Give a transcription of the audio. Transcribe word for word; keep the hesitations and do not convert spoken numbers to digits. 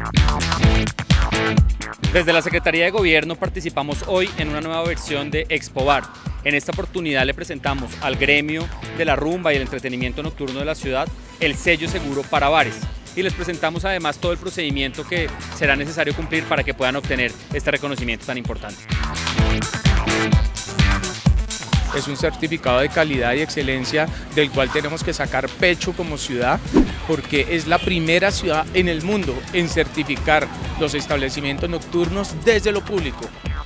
Desde la Secretaría de Gobierno participamos hoy en una nueva versión de Expobar. En esta oportunidad le presentamos al gremio de la rumba y el entretenimiento nocturno de la ciudad el sello seguro para bares. Y les presentamos además todo el procedimiento que será necesario cumplir para que puedan obtener este reconocimiento tan importante. Es un certificado de calidad y excelencia del cual tenemos que sacar pecho como ciudad, porque es la primera ciudad en el mundo en certificar los establecimientos nocturnos desde lo público.